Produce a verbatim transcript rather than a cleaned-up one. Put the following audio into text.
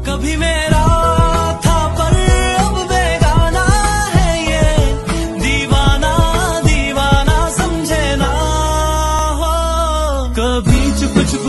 कभी मेरा था पर अब बेगाना है ये, दीवाना दीवाना समझे ना हो। कभी चुप चुप